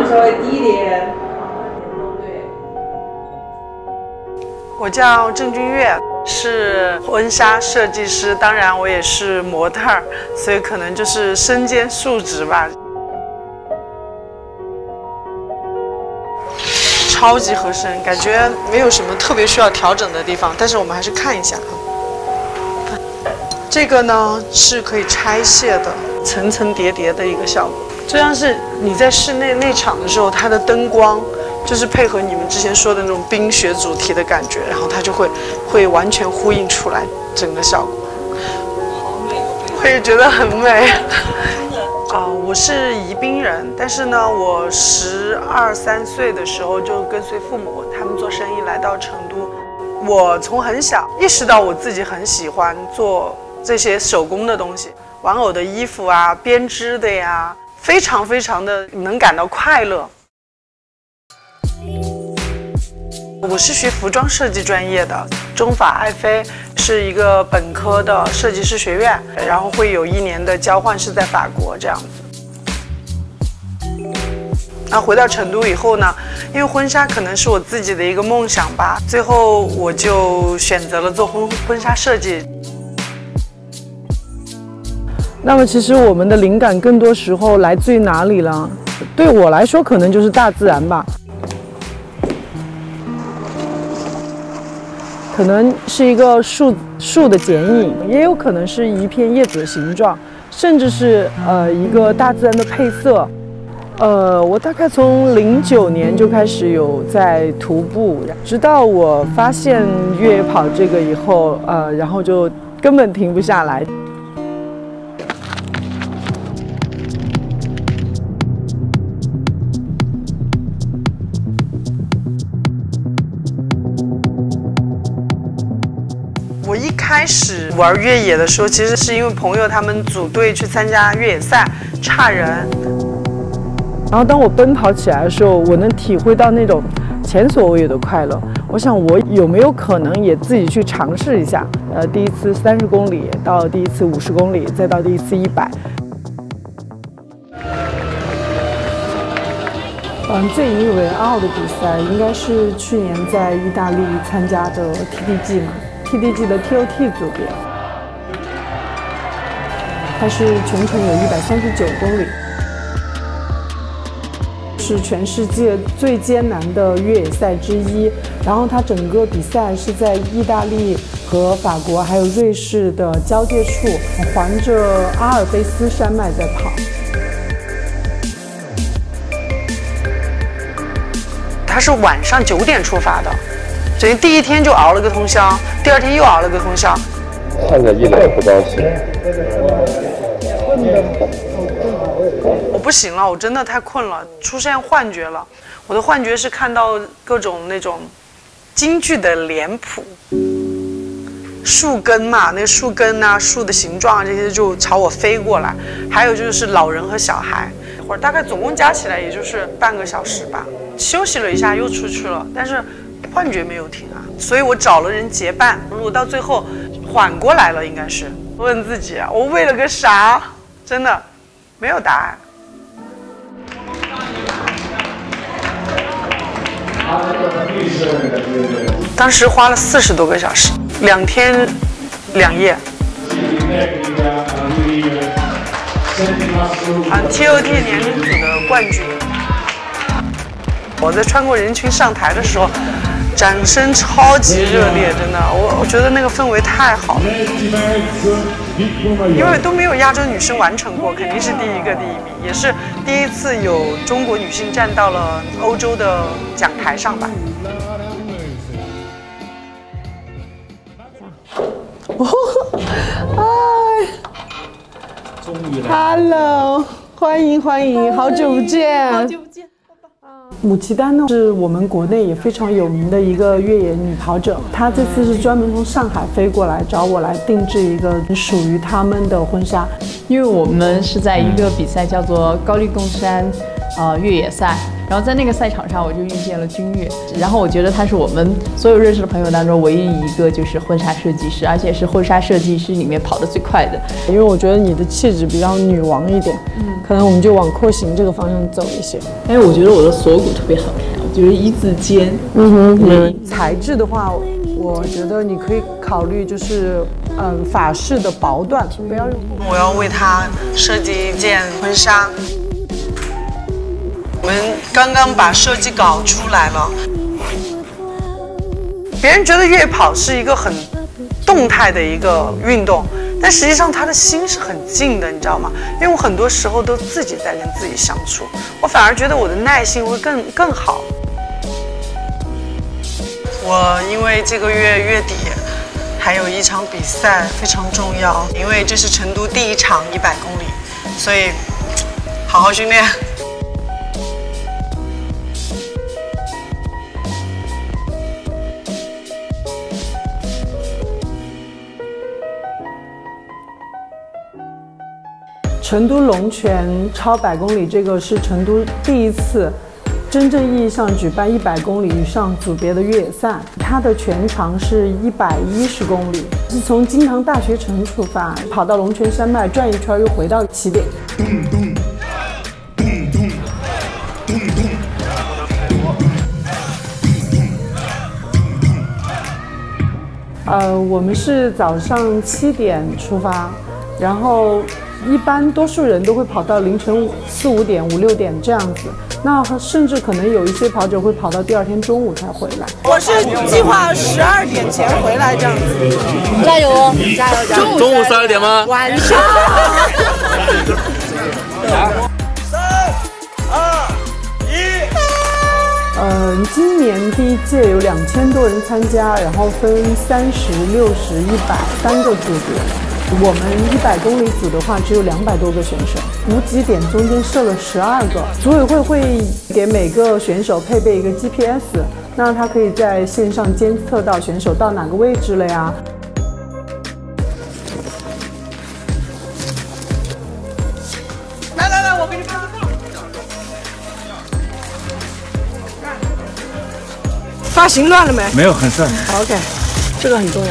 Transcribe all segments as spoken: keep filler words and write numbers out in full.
稍微低一点。对。 我叫郑君悦，是婚纱设计师，当然我也是模特儿，所以可能就是身兼数职吧。超级合身，感觉没有什么特别需要调整的地方，但是我们还是看一下啊。这个呢是可以拆卸的，层层叠叠的一个效果。这样是你在室内内场的时候，它的灯光就是配合你们之前说的那种冰雪主题的感觉，然后它就会会完全呼应出来整个效果。好美，我也觉得很美。啊、呃，我是宜宾人，但是呢，我十二三岁的时候就跟随父母他们做生意来到成都。我从很小意识到我自己很喜欢做这些手工的东西，玩偶的衣服啊，编织的呀，非常非常的能感到快乐。我是学服装设计专业的，中法爱菲是一个本科的设计师学院，然后会有一年的交换是在法国这样子。然后回到成都以后呢，因为婚纱可能是我自己的一个梦想吧，最后我就选择了做婚婚纱设计。 那么其实我们的灵感更多时候来自于哪里呢？对我来说，可能就是大自然吧。可能是一个树树的剪影，也有可能是一片叶子的形状，甚至是呃一个大自然的配色。呃，我大概从零九年就开始有在徒步，直到我发现越野跑这个以后，呃，然后就根本停不下来。 我一开始玩越野的时候，其实是因为朋友他们组队去参加越野赛，差人。 然后当我奔跑起来的时候，我能体会到那种前所未有的快乐。我想，我有没有可能也自己去尝试一下？呃，第一次三十公里，到第一次五十公里，再到第一次一百。嗯，最引以为傲的比赛应该是去年在意大利参加的 T D G 嘛 ，T D G 的 T O T 组别，它是全程有一百三十九公里。是全世界最艰难的越野赛之一，然后它整个比赛是在意大利和法国还有瑞士的交界处，环着阿尔卑斯山脉在跑。 它是晚上九点出发的，所以第一天就熬了个通宵，第二天又熬了个通宵。 看着一脸不高兴。 我不行了，我真的太困了，出现幻觉了。我的幻觉是看到各种那种京剧的脸谱，树根嘛，那个树根啊、树的形状啊这些就朝我飞过来。还有就是老人和小孩，或者大概总共加起来也就是半个小时吧。休息了一下又出去了，但是幻觉没有停啊，所以我找了人结伴。如果到最后缓过来了，应该是问自己啊，我为了个啥？真的没有答案。当时花了四十多个小时，两天两夜。啊 ，T O T 年龄组的冠军。我在穿过人群上台的时候，掌声超级热烈，真的，我我觉得那个氛围太好了。因为都没有亚洲女生完成过，肯定是第一个第一名，也是第一次有中国女性站到了欧洲的讲台上吧。 哦，嗨，终于来 ，Hello， 欢迎欢迎，好久不见， 好久不见。 母齐丹呢是我们国内也非常有名的一个越野女跑者，她这次是专门从上海飞过来找我来定制一个属于他们的婚纱。 因为我们是在一个比赛叫做高丽贡山呃越野赛，然后在那个赛场上我就遇见了君越，然后我觉得他是我们所有认识的朋友当中唯一一个就是婚纱设计师，而且是婚纱设计师里面跑得最快的。 因为我觉得你的气质比较女王一点，嗯，可能我们就往廓形这个方向走一些。 因为我觉得我的锁骨特别好看，我觉得一字肩， 嗯哼，嗯，材质的话，我觉得你可以考虑就是嗯法式的薄缎，不要用。 我要为他设计一件婚纱。我们刚刚把设计稿出来了，别人觉得越野跑是一个很动态的一个运动，但实际上他的心是很静的，你知道吗？因为我很多时候都自己在跟自己相处，我反而觉得我的耐心会更更好。我因为这个月月底还有一场比赛非常重要，因为这是成都第一场一百公里，所以好好训练。 成都龙泉超百公里，这个是成都第一次真正意义上举办一百公里以上组别的越野赛，它的全长是一百一十公里，是从金堂大学城出发，跑到龙泉山脉转一圈，又回到起点。呃，我们是早上七点出发，然后一般多数人都会跑到凌晨四五点、五六点这样子。那甚至可能有一些跑者会跑到第二天中午才回来。我是计划十二点前回来这样子。 加油哦！加油加油！中午中午十二点吗？晚上。 三、二、一。呃，今年第一届有两千多人参加，然后分三十、六十、一百三个组别。我们一百公里组的话，只有两百多个选手，补给点中间设了十二个。组委会会给每个选手配备一个 G P S， 那他可以在线上监测到选手到哪个位置了呀。 来来来，我给你拍个照。 发型乱了没？ 没有，很顺。 OK， 这个很重要。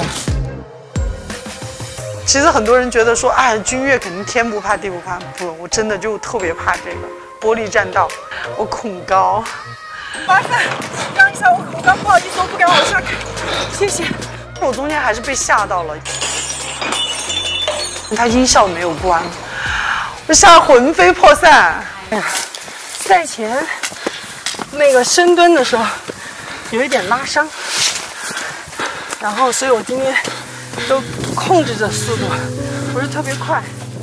其实很多人觉得说，哎，君越肯定天不怕地不怕，不，我真的就特别怕这个玻璃栈道，我恐高。 麻烦让一下，我恐高，不好意思，我不敢往下看，谢谢。 我中间还是被吓到了，他音效没有关，我吓得魂飞魄散。 哎呀，赛前那个深蹲的时候有一点拉伤，然后所以我今天都控制着速度，不是特别快。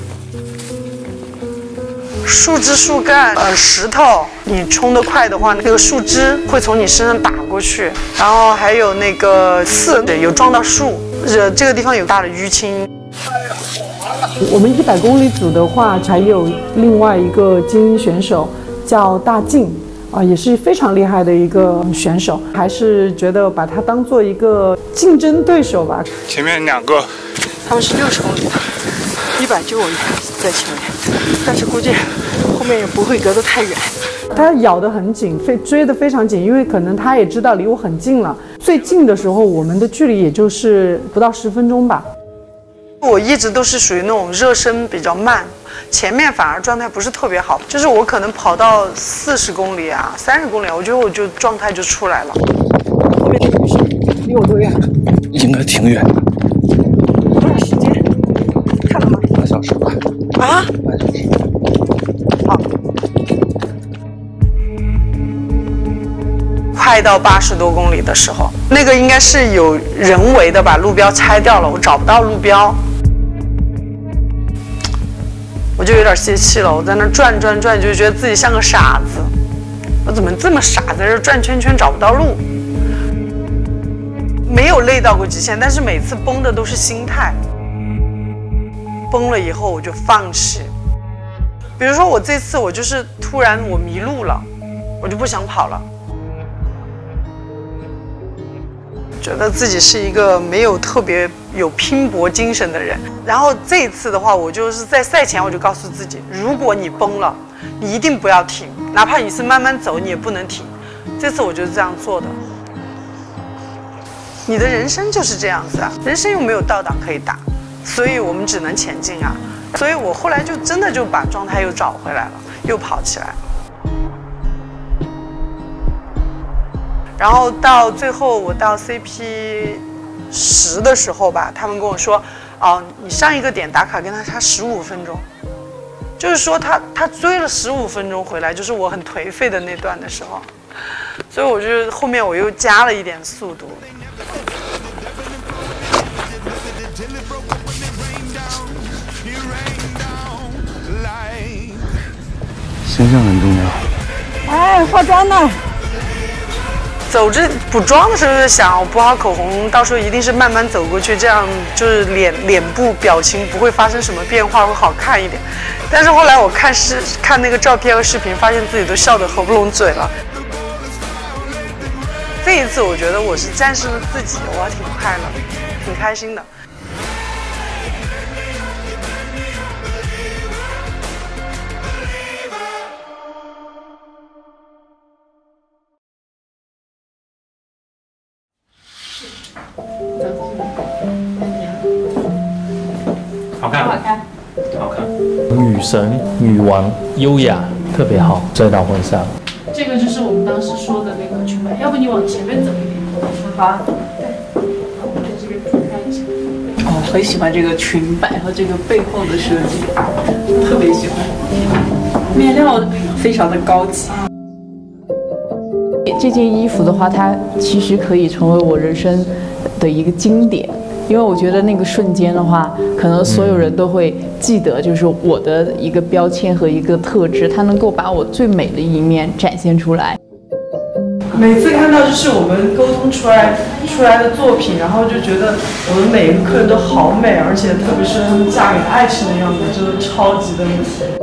树枝、树干、呃石头，你冲得快的话，那个树枝会从你身上打过去。然后还有那个刺，有撞到树，呃，这个地方有大的淤青。 我们一百公里组的话，还有另外一个精英选手叫大静。啊，也是非常厉害的一个选手，还是觉得把他当做一个竞争对手吧。 前面两个， 他们是六十公里的，一百就我在前面，但是估计后面也不会隔得太远。他咬得很紧，非追得非常紧，因为可能他也知道离我很近了。最近的时候，我们的距离也就是不到十分钟吧。 我一直都是属于那种热身比较慢，前面反而状态不是特别好，就是我可能跑到四十公里啊、三十公里啊，我觉得我就状态就出来了。 后面那个女生离我多远？ 应该挺远的。 多少时间？看了吗？ 半小时吧。 啊？ 半小时。 好。快到八十多公里的时候，那个应该是有人为的把路标拆掉了，我找不到路标。我就有点泄气了，我在那转转转，就觉得自己像个傻子。我怎么这么傻，在这转圈圈找不到路？没有累到过极限，但是每次崩的都是心态。崩了以后我就放弃。比如说我这次我就是突然我迷路了，我就不想跑了。觉得自己是一个没有特别有拼搏精神的人，然后这一次的话，我就是在赛前我就告诉自己，如果你崩了，你一定不要停， 哪怕你是慢慢走，你也不能停。这次我就是这样做的。你的人生就是这样子啊，人生又没有倒档可以打，所以我们只能前进啊。所以我后来就真的就把状态又找回来了，又跑起来了。然后到最后我到 C P 十的时候吧，他们跟我说，哦，你上一个点打卡跟他差十五分钟，就是说他他追了十五分钟回来，就是我很颓废的那段的时候，所以我就后面我又加了一点速度。 形象很重要。 哎，化妆呢？ 走这补妆的时候就想，我补好口红，到时候一定是慢慢走过去，这样就是脸脸部表情不会发生什么变化，会好看一点。但是后来我看视看那个照片和视频，发现自己都笑得合不拢嘴了。这一次我觉得我是战胜了自己，我还挺快乐，挺开心的。 好看， 好看， 好看。女神、女王，优雅，特别好，这套婚纱。 这个就是我们当时说的那个裙摆，要不你往前面走一点。 好啊。 对，然后我在这边铺开一下。 哦，很喜欢这个裙摆和这个背后的设计，特别喜欢。面料非常的高级。这件衣服的话，它其实可以成为我人生的一个经典。因为我觉得那个瞬间的话，可能所有人都会记得，就是我的一个标签和一个特质，它能够把我最美的一面展现出来。 每次看到就是我们沟通出来出来的作品，然后就觉得我们每一个客人都好美，而且特别是他们嫁给爱情的样子，真的超级的美。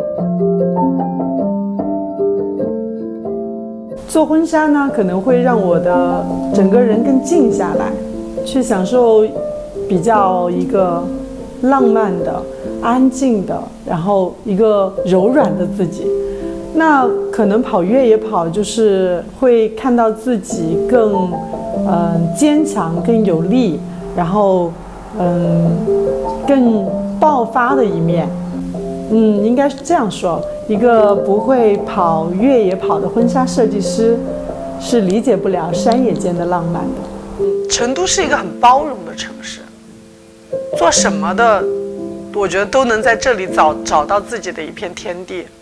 做婚纱呢，可能会让我的整个人更静下来，去享受比较一个浪漫的、安静的，然后一个柔软的自己。那可能跑越野跑就是会看到自己更嗯、呃、坚强、更有力，然后嗯更爆发的一面。嗯，应该是这样说，一个不会跑越野跑的婚纱设计师是理解不了山野间的浪漫的。 成都是一个很包容的城市，做什么的，我觉得都能在这里找找到自己的一片天地。